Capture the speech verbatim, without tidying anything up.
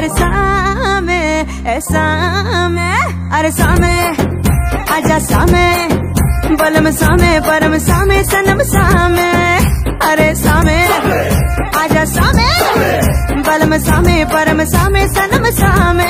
मेरे सामे ए सामे, अरे सामे आजा सामे, बलम सामे परम सामे सनम सामे, अरे सामे आजा सामे, बलम सामे परम सामे सनम सामे।